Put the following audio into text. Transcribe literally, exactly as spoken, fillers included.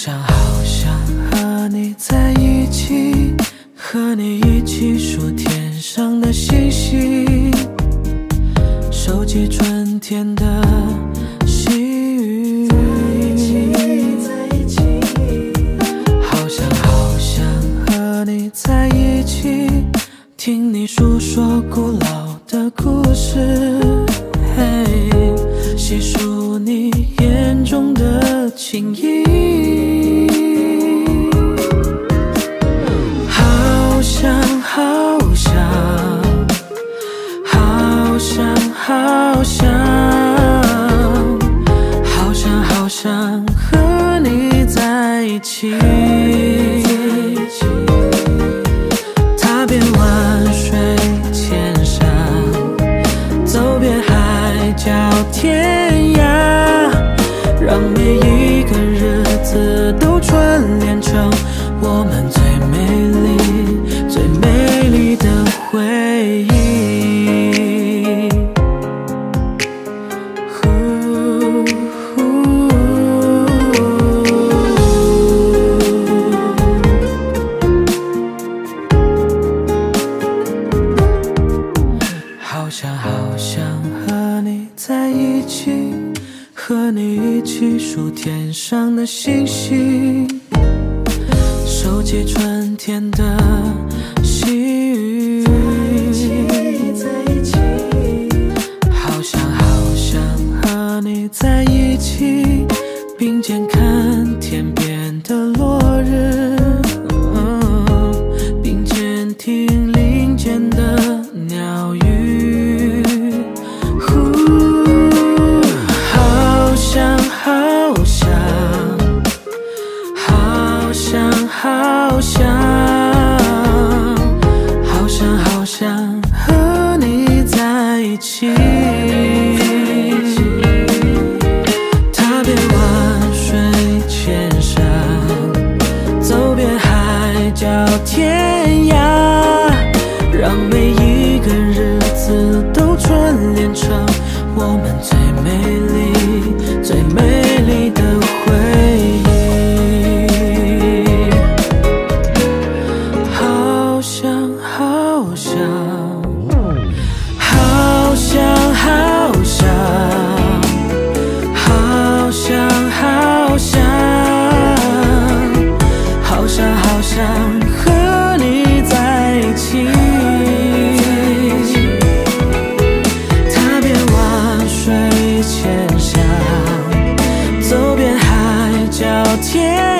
想好想和你在一起，和你一起数天上的星星，收集春天的细雨。好想好想和你在一起，听你诉说古老的故事，嘿，细数你眼中的情意。好想好想好想好想好想好想和你在一起，踏遍万水千山，走遍海角天涯，让每一个日子都串联成我们最美丽最美丽的回忆。好想好想和你在一起，和你一起数天上的星星，收集春天的细雨。好想好想和你在一起，并肩看天边的落日，嗯，并肩听林间的鸟语。好想好想好想好想好想好想和你在一起，踏遍万水千山，走遍海角天涯，让每一个日子都串联成我们最美丽最美丽的回忆。好想好想好想好想好想好想好想好想和你在一起，踏遍万水千山，走遍海角天